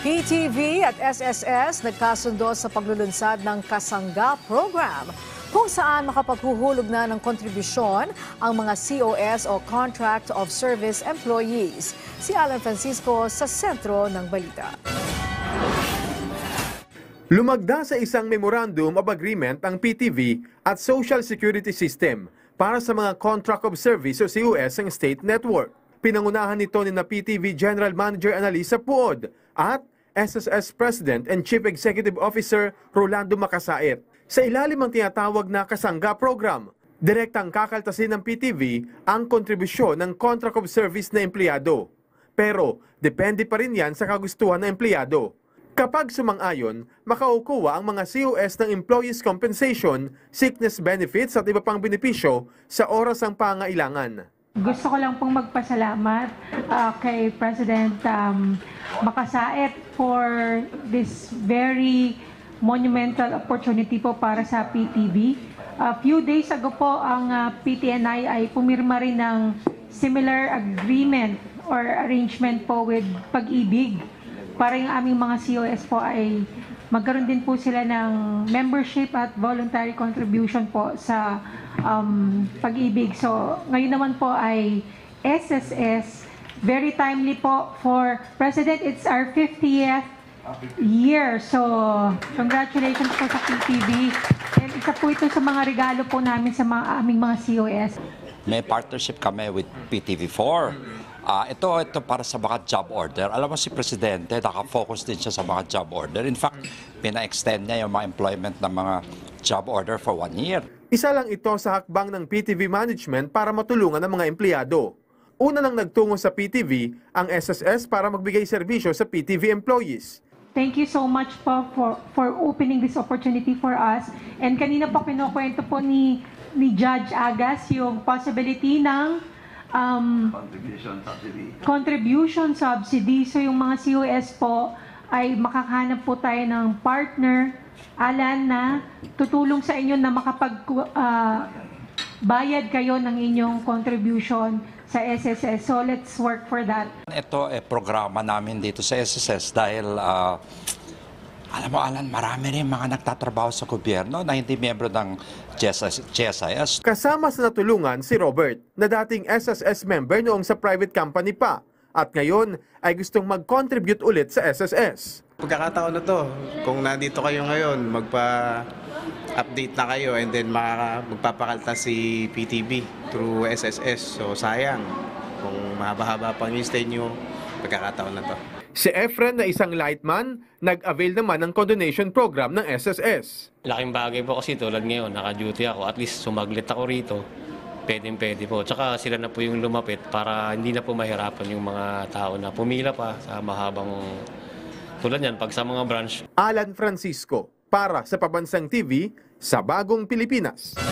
PTV at SSS nagkasundo sa paglulunsad ng Kasangga Program kung saan makapaghuhulog na ng kontribusyon ang mga COS o Contract of Service Employees. Si Alan Francisco sa sentro ng balita. Lumagda sa isang Memorandum of Agreement ang PTV at Social Security System para sa mga Contract of Service o COS ng State Network. Pinangunahan nito ni PTV General Manager Analisa Puod at SSS President and Chief Executive Officer Rolando Macasait. Sa ilalim ng tinatawag na Kasangga Program, direktang kakaltasin ng PTV ang kontribusyon ng Contract of Service na empleyado. Pero depende pa rin yan sa kagustuhan ng empleyado. Kapag sumang-ayon, makaukuha ang mga COS ng Employees Compensation, Sickness Benefits at iba pang benepisyo sa oras ng pangailangan. Gusto ko lang pong magpasalamat kay President Macasait for this very monumental opportunity po para sa PTV. A few days ago po ang PTNI ay pumirma rin ng similar agreement or arrangement po with Pag-ibig para yung aming mga COS po ay magkaroon din po sila ng membership at voluntary contribution po sa Pag-ibig. So ngayon naman po ay SSS, very timely po for President. It's our 50th year. So congratulations po sa PTV. And isa po ito sa mga regalo po namin sa aming mga COS. May partnership kami with PTV4. Ito para sa mga job order. Alam mo si Presidente, nakafocus din siya sa mga job order. In fact, pina-extend niya yung mga employment ng mga job order for 1 year. Isa lang ito sa hakbang ng PTV management para matulungan ang mga empleyado. Una nang nagtungo sa PTV ang SSS para magbigay serbisyo sa PTV employees. Thank you so much po for opening this opportunity for us. And kanina po kinukwento po ni Judge Agas yung possibility ng contribution subsidy. So yung mga COS po ay makakahanap po tayo ng partner, Alan, na tutulong sa inyo na bayad kayo ng inyong contribution sa SSS. So let's work for that. Ito programa namin dito sa SSS dahil alam mo, Alan, marami rin mga nagtatrabaho sa gobyerno na hindi miyembro ng GSIS. Kasama sa natulungan si Robert, na dating SSS member noong sa private company pa at ngayon ay gustong mag-contribute ulit sa SSS. Pagkakataon na to, kung nandito kayo ngayon, magpa-update na kayo and then magpapakalta si PTV through SSS. So sayang, kung mahaba-haba pang yung stay nyo, pagkakataon na to. Si Efren na isang lightman, nag-avail naman ng condonation program ng SSS. Laking bagay po kasi tulad ngayon, naka-duty ako, at least sumaglit ako rito, pwede po. Tsaka sila na po yung lumapit para hindi na po mahirapan yung mga tao na pumila pa sa mahabang tulad yan, pag sa mga branch. Alan Francisco, para sa Pabansang TV, sa Bagong Pilipinas.